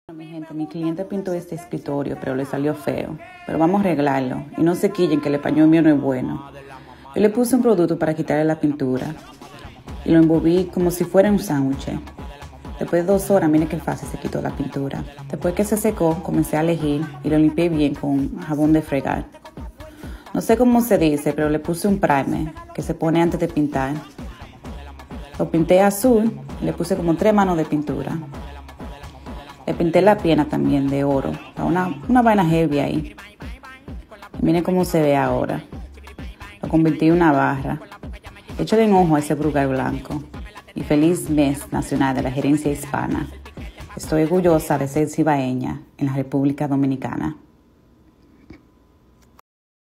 Mi gente, mi cliente pintó este escritorio, pero le salió feo. Pero vamos a arreglarlo. Y no se quillen que el español mío no es bueno. Yo le puse un producto para quitarle la pintura. Y lo envolví como si fuera un sándwich. Después de 2 horas, miren qué fácil se quitó la pintura. Después que se secó, comencé a elegir y lo limpié bien con jabón de fregar. No sé cómo se dice, pero le puse un primer que se pone antes de pintar. Lo pinté azul y le puse como 3 manos de pintura. Le pinté la pierna también de oro, una vaina heavy ahí. Miren cómo se ve ahora. Lo convertí en una barra. Échale un ojo a ese brugal blanco. Y feliz mes nacional de la gerencia hispana. Estoy orgullosa de ser cibaeña en la República Dominicana.